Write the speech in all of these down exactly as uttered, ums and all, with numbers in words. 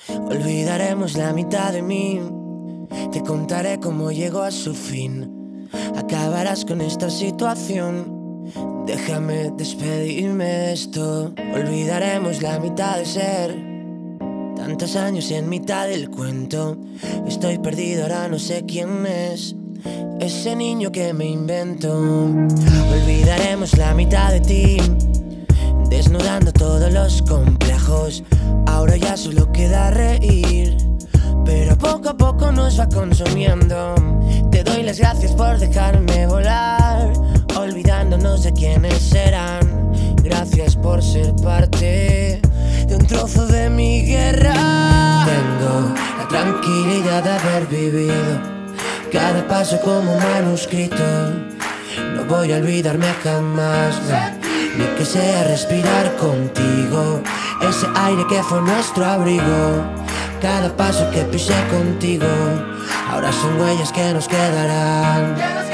Olvidaremos la mitad de mí. Te contaré cómo llegó a su fin. Acabarás con esta situación. Déjame despedirme de esto. Olvidaremos la mitad de ser. Tantos años en mitad del cuento. Estoy perdido, ahora no sé quién es ese niño que me invento. Olvidaremos la mitad de ti, desnudando todos los complejos. Ahora ya solo queda reír, pero poco a poco nos va consumiendo. Te doy las gracias por dejarme volar, olvidándonos de quiénes eran. Gracias por ser parte de un trozo de mi guerra. Tengo la tranquilidad de haber vivido cada paso como un manuscrito. No voy a olvidarme jamás, no, ni que sea respirar contigo ese aire que fue nuestro abrigo. Cada paso que pisé contigo ahora son huellas que nos quedarán.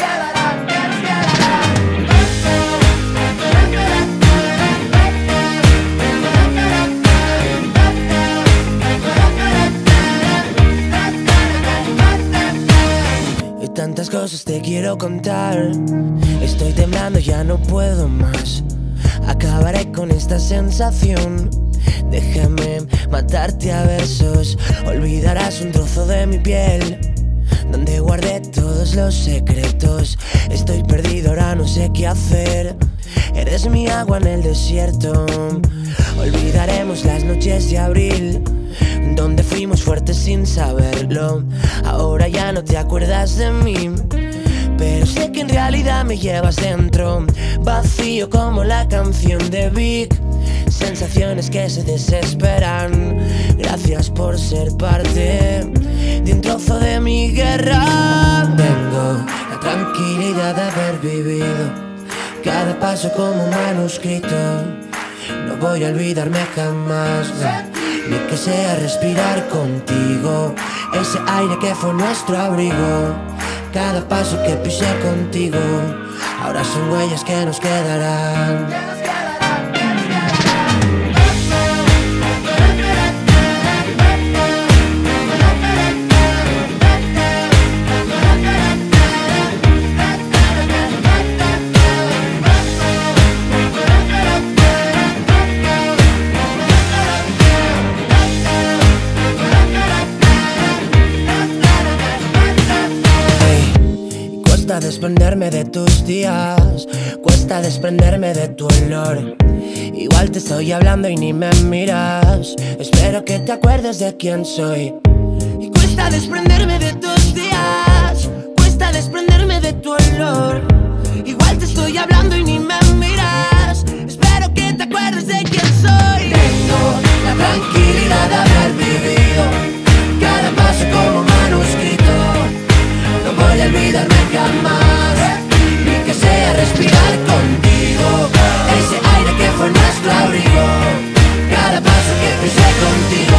Tantas cosas te quiero contar. Estoy temblando, ya no puedo más. Acabaré con esta sensación. Déjame matarte a versos. Olvidarás un trozo de mi piel donde guardé todos los secretos. Estoy perdido, ahora no sé qué hacer. Eres mi agua en el desierto. Olvidaremos las noches de abril donde fuimos fuertes sin saberlo. Ahora ya no te acuerdas de mí, pero sé que en realidad me llevas dentro. Vacío como la canción de Vic, sensaciones que se desesperan. Gracias por ser parte de un trozo de mi guerra. Tengo la tranquilidad de haber vivido cada paso como un manuscrito. No voy a olvidarme jamás, no, ni que sea respirar contigo ese aire que fue nuestro abrigo. Cada paso que pisé contigo ahora son huellas que nos quedarán. Cuesta desprenderme de tus días, cuesta desprenderme de tu olor. Igual te estoy hablando y ni me miras. Espero que te acuerdes de quién soy. Y cuesta desprenderme de tus días, cuesta desprenderme de tu olor. Igual te estoy hablando y ni me miras. Espero que te acuerdes de quién soy. Tengo la tranquilidad de haber vivido cada paso como un manuscrito. No voy a olvidarme jamás, ni que sea respirar contigo ese aire que fue nuestro abrigo. Cada paso que pisé contigo